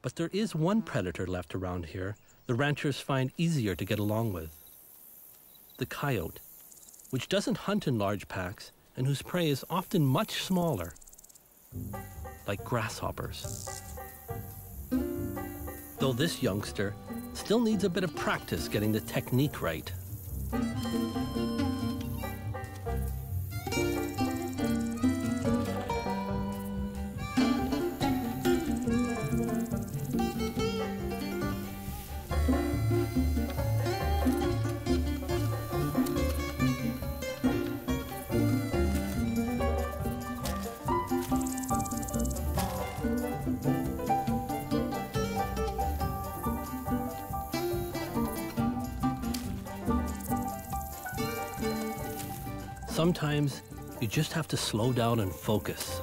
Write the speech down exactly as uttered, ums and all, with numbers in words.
But there is one predator left around here the ranchers find easier to get along with. The coyote, which doesn't hunt in large packs and whose prey is often much smaller, like grasshoppers. Though this youngster still needs a bit of practice getting the technique right. Sometimes you just have to slow down and focus.